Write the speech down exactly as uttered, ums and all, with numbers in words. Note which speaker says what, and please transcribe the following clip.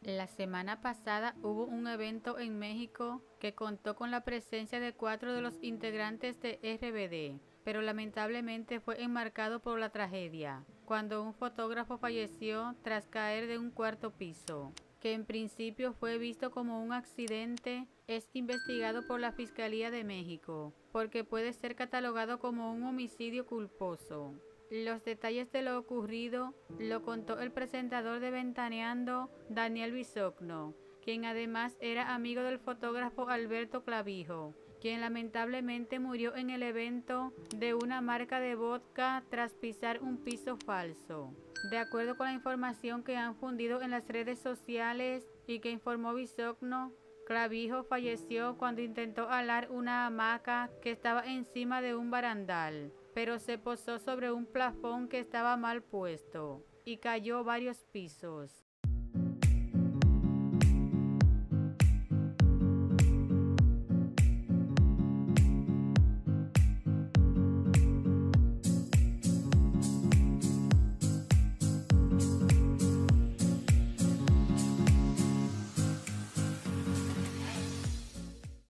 Speaker 1: La semana pasada hubo un evento en México que contó con la presencia de cuatro de los integrantes de R B D, pero lamentablemente fue enmarcado por la tragedia, cuando un fotógrafo falleció tras caer de un cuarto piso, que en principio fue visto como un accidente. Es investigado por la Fiscalía de México, porque puede ser catalogado como un homicidio culposo. Los detalles de lo ocurrido lo contó el presentador de Ventaneando, Daniel Bisogno, quien además era amigo del fotógrafo Alberto Clavijo, quien lamentablemente murió en el evento de una marca de vodka tras pisar un piso falso. De acuerdo con la información que han fundido en las redes sociales y que informó Bisogno, Clavijo falleció cuando intentó alar una hamaca que estaba encima de un barandal, pero se posó sobre un plafón que estaba mal puesto y cayó varios pisos.